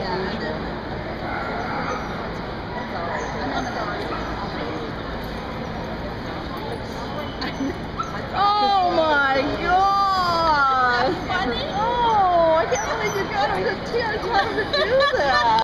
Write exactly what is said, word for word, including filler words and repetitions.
Oh my God! Oh, I can't believe you got him to tears. How to do that?